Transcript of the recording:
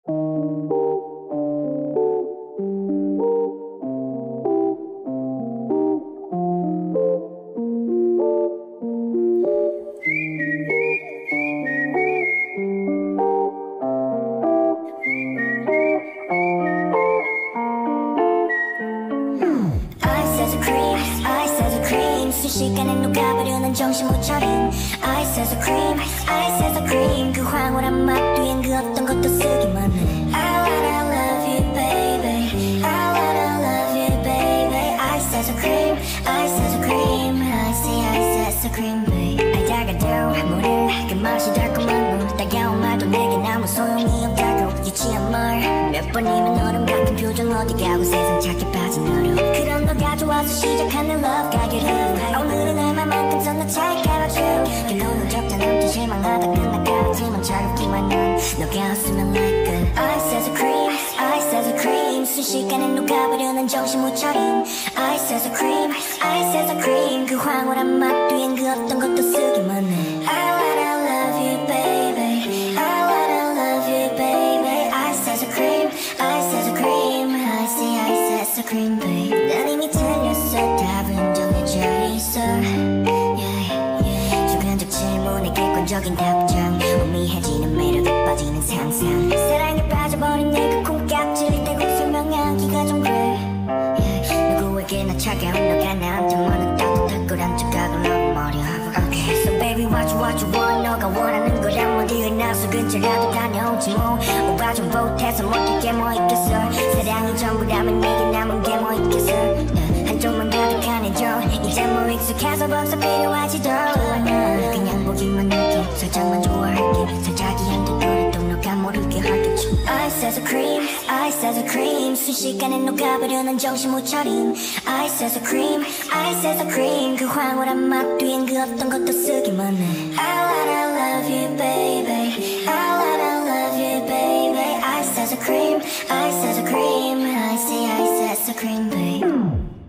순식간에 녹아버려 정신 못 차린 ice as a cream, ice as a cream 그 황홀한 맛 뒤엔 그 어떤 것도 쓰기만 해 I love you baby I love you baby ice as a cream, ice as a cream I say ice as a cream baby 알다가도 모를 그 맛이 달콤한 물 따가운 말도 내겐 아무 소용이 없다고 유치한 말 몇 번이면 얼음 같은 표정 어디 가고 세상 찾기 빠진 너로 그런 너가 좋아서 시작한 내 love 가게를 오늘은 얼마만큼 더 차이가 줘 결론은 적지 않게 실망하다 끝나가지만 차갑기만 한 너가 없으면 like a ice as a cream ice as a cream 순식간에 녹아버려 정신 못 차린 ice as a cream ice as a cream 그 황홀한 맛 뒤엔 그 어떤 것도 쓰기만 해 I love you baby I love you baby ice as a cream ice as a cream I say ice as a cream baby 난 이미 틀렸어 답은 정해져 있어 주관적 질문에 객관적인 답장 오미해지는 매력에 빠지는 상상 사랑에 빠져버린 내가 콩깍지를 떼고 설명하기가 좀 그래 누구에게나 차가운 너가 나한테만은 따뜻할 거란 착각을 하고 말야 Okay, so baby what you want 너가 원하는 거란 어디에 나서 근처라도 다녀오지 뭐 오빠 좀 보태서 못할 게 뭐 있겠어 사랑이 전부라면 내게 남은 게 뭐 있겠어 한쪽만 가득한 애정 이제 뭐 익숙해서 벌써 필요하지도 않아 그냥 보기만 할게 살짝만 좋아할게 살짝이 안 되더라도 너가 모르게 할게 Ice as a cream, ice as a cream 순식간에 녹아버려 정신 못 차린 Ice as a cream, ice as a cream 그 황홀한 맛 뒤엔 그 어떤 것도 쓰기만 해 I love you baby I love you baby Ice as a cream, ice as a cream I say ice as a cream baby